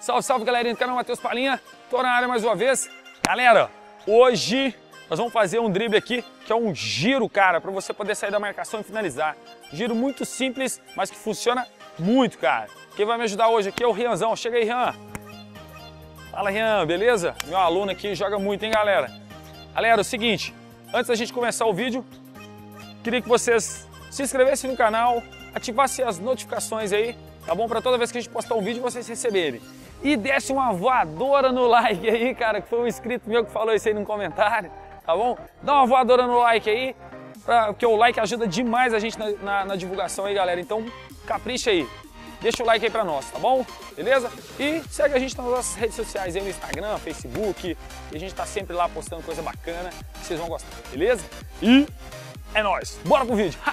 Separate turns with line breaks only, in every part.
Salve, salve, galerinha do canal Matheus Palinha. Tô na área mais uma vez. Galera, hoje nós vamos fazer um drible aqui, que é um giro, cara, para você poder sair da marcação e finalizar. Giro muito simples, mas que funciona muito, cara. Quem vai me ajudar hoje aqui é o Rianzão. Chega aí, Rian. Fala, Rian, beleza? Meu aluno aqui joga muito, hein, galera? Galera, é o seguinte, antes da gente começar o vídeo, queria que vocês se inscrevessem no canal, ativassem as notificações aí, tá bom? Para toda vez que a gente postar um vídeo, vocês receberem. E desse uma voadora no like aí, cara, que foi um inscrito meu que falou isso aí no comentário, tá bom? Dá uma voadora no like aí, porque o like ajuda demais a gente na divulgação aí, galera. Então, capricha aí. Deixa o like aí pra nós, tá bom? Beleza? E segue a gente nas nossas redes sociais aí, no Instagram, Facebook, e a gente tá sempre lá postando coisa bacana, que vocês vão gostar, beleza? E é nóis! Bora pro vídeo!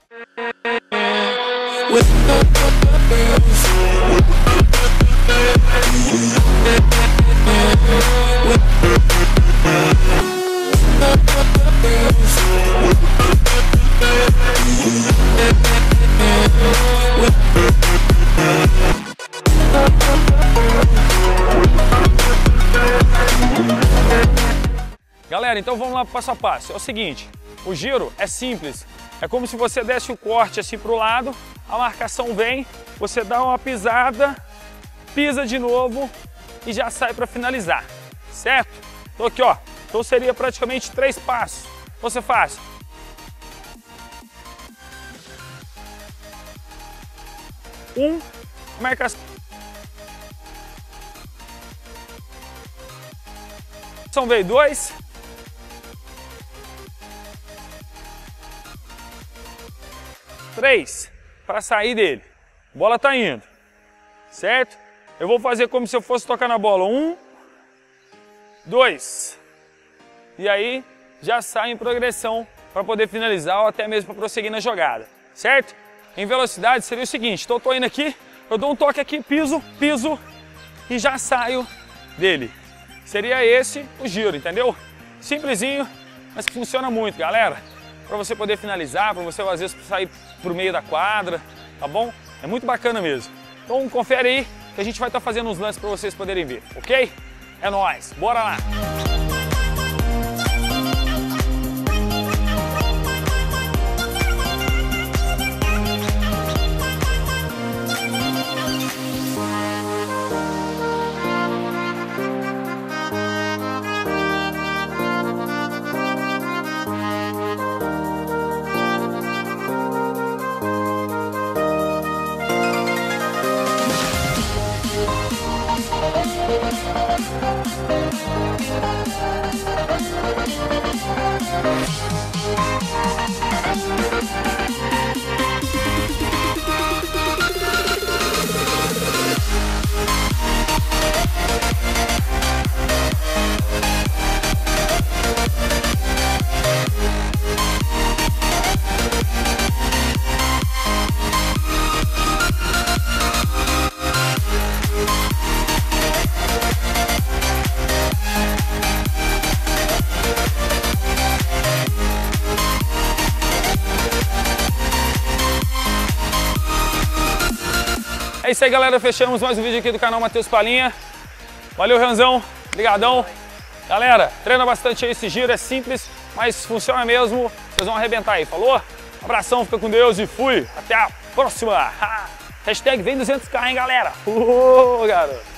Galera, então vamos lá passo a passo. É o seguinte, o giro é simples. É como se você desse o corte assim pro lado, a marcação vem, você dá uma pisada, pisa de novo e já sai para finalizar, certo? Então aqui, ó, então seria praticamente 3 passos. Você faz. Marcação veio 2. 3, para sair dele. A bola tá indo, certo? Eu vou fazer como se eu fosse tocar na bola. 1, 2. E aí já sai em progressão para poder finalizar ou até mesmo para prosseguir na jogada, certo? Em velocidade seria o seguinte, então eu tô indo aqui, eu dou um toque aqui, piso e já saio dele. Seria esse o giro, entendeu? Simplesinho, mas que funciona muito, galera. Para você poder finalizar, para você às vezes sair pro meio da quadra, tá bom? É muito bacana mesmo. Então confere aí que a gente vai estar fazendo uns lances para vocês poderem ver, ok? É nóis, bora lá! É isso aí, galera, fechamos mais um vídeo aqui do canal Matheus Palinha. Valeu, Ranzão, ligadão. Galera, treina bastante aí esse giro, é simples, mas funciona mesmo. Vocês vão arrebentar aí, falou? Abração, fica com Deus e fui. Até a próxima. Hashtag vem 200k, hein, galera? Garoto.